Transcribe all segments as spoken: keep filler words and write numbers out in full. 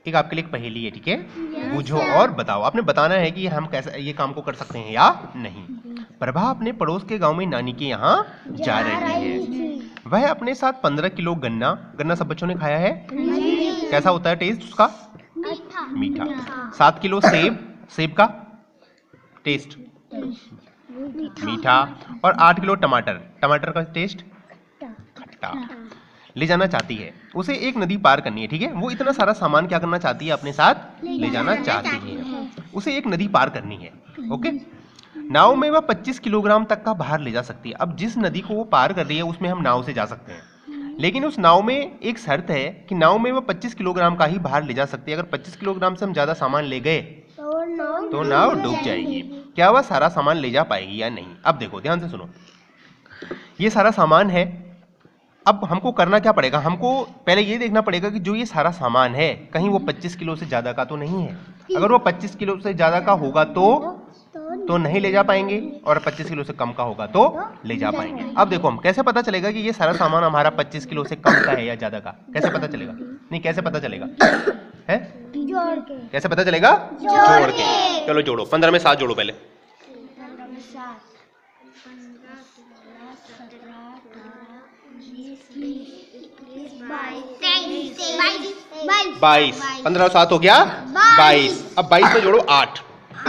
ठीक है, आपके लिए एक पहेली है, ठीक है, बूझो और बताओ। आपने बताना है कि हम कैसे ये काम को कर सकते हैं या नहीं। प्रभा अपने पड़ोस के गांव में नानी के यहाँ जा रही है। वह अपने साथ पंद्रह किलो गन्ना, गन्ना सब बच्चों ने खाया है, कैसा होता है टेस्ट उसका? मीठा। सात किलो सेब, सेब का टेस्ट मीठा। और आठ किलो टमाटर, टमाटर का टेस्ट खट्टा ले जाना चाहती है। उसे एक नदी पार करनी है, ठीक है, वो इतना सारा सामान क्या करना चाहती है? अपने साथ ले जाना चाहती है। उसे एक नदी पार करनी है, ओके। नाव में वह पच्चीस किलोग्राम तक का भार ले जा सकती है। अब जिस नदी को वो पार कर रही है उसमें हम नाव से जा सकते हैं, लेकिन उस नाव में एक शर्त है कि नाव में वह पच्चीस किलोग्राम का ही भार ले जा सकती है। अगर पच्चीस किलोग्राम से हम ज्यादा सामान ले गए तो नाव डूब जाएगी। क्या वह सारा सामान ले जा पाएगी या नहीं? अब देखो ध्यान से सुनो, ये सारा सामान है। अब हमको करना क्या पड़ेगा? हमको पहले ये देखना पड़ेगा कि जो ये सारा सामान है कहीं वो पच्चीस किलो से ज्यादा का तो नहीं है। अगर वो पच्चीस किलो से ज्यादा का होगा तो तो नहीं ले जा पाएंगे, और पच्चीस किलो से कम का होगा तो ले जा पाएंगे। अब देखो हम कैसे पता चलेगा कि ये सारा सामान हमारा पच्चीस किलो से कम का है या ज्यादा का? कैसे पता चलेगा? नहीं, कैसे पता चलेगा है? जोड़ के। कैसे पता चलेगा? जोड़ के। चलो जोड़ो, पंद्रह में सात जोड़ो पहले। बाईस। पंद्रह और सात हो गया बाईस। अब बाईस में जोड़ो आठ।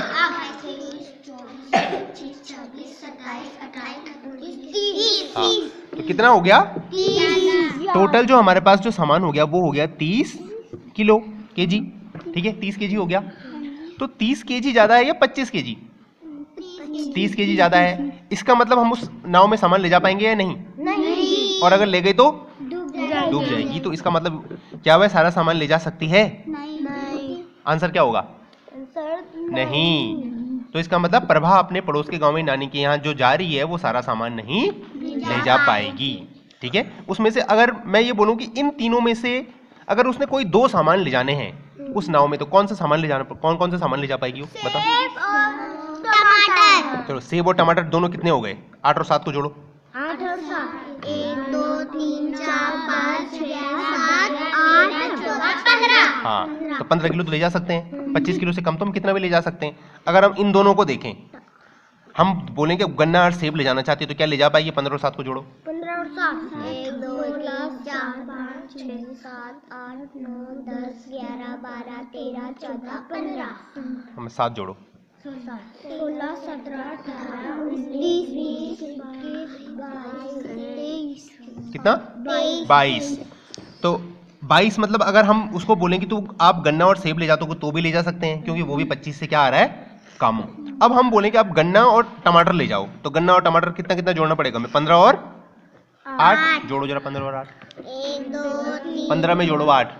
हाँ, तो कितना हो गया? टोटल जो हमारे पास जो सामान हो गया वो हो गया तीस किलो केजी, ठीक है, तीस केजी हो गया। तो तीस केजी ज्यादा है या पच्चीस केजी? तीस केजी ज्यादा है। इसका मतलब हम उस नाव में सामान ले जा पाएंगे या नहीं? नहीं। और अगर ले गई तो डूब जाएगी। तो इसका मतलब क्या वह सारा सामान ले जा सकती है? नहीं। आंसर क्या होगा? नहीं। तो इसका मतलब प्रभा अपने पड़ोस के गांव में नानी के यहाँ जो जा रही है वो सारा सामान नहीं ले जा पाएगी, ठीक है। उसमें से अगर मैं ये बोलूं कि इन तीनों में से अगर उसने कोई दो सामान ले जाने हैं उस नाव में, तो कौन सा सामान ले जाना, कौन कौन सा सामान ले जा पाएगी वो? बताओ। टमाटर। चलो, सेब और टमाटर दोनों कितने हो गए? आठ और सात को जोड़ो। आठ और सात। एक दो तीन चार पाँच छह सात आठ पंद्रह। हाँ, तो पंद्रह किलो तो ले जा सकते हैं। पच्चीस किलो से कम तो हम कितना भी ले जा सकते हैं। अगर हम इन दोनों को देखें, हम बोलेंगे गन्ना और सेब ले जाना चाहते हैं, तो क्या ले जा पाएगी? पंद्रह और सात को जोड़ो। पंद्रह और सात। एक दो तीन चार पाँच छह सात आठ नौ दस ग्यारह बारह तेरह चौदह पंद्रह। हम सात जोड़ो। सोलह सत्रह अठारह उन्नीस बीस इक्कीस बाईस तेईस। कितना? बाईस। तो बाईस मतलब अगर हम उसको बोलेंगे तो आप गन्ना और सेब ले जाते हो तो भी ले जा सकते हैं, क्योंकि वो भी पच्चीस से क्या आ रहा है? कम। अब हम बोलेंगे आप गन्ना और टमाटर ले जाओ, तो गन्ना और टमाटर कितना कितना जोड़ना पड़ेगा? मैं पंद्रह और आठ जोड़ो जरा। पंद्रह और आठ। एक दो तीन। पंद्रह में जोड़ो आठ।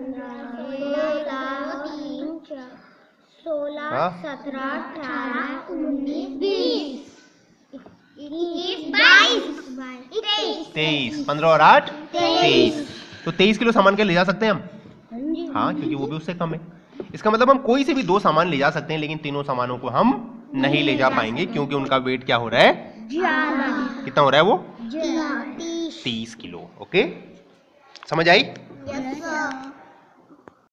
सोलह सत्रह अठारह उन्नीस बीस इक्कीस बाईस तेईस। पंद्रह और आठ तेईस। तो तेईस किलो सामान के ले जा सकते हैं हम? हाँ, क्योंकि वो भी उससे कम है। इसका मतलब हम कोई से भी दो सामान ले जा सकते हैं, लेकिन तीनों सामानों को हम नहीं ले जा पाएंगे, क्योंकि उनका वेट क्या हो रहा है? कितना हो रहा है वो? तीस किलो। ओके, समझ आई? Yes sir.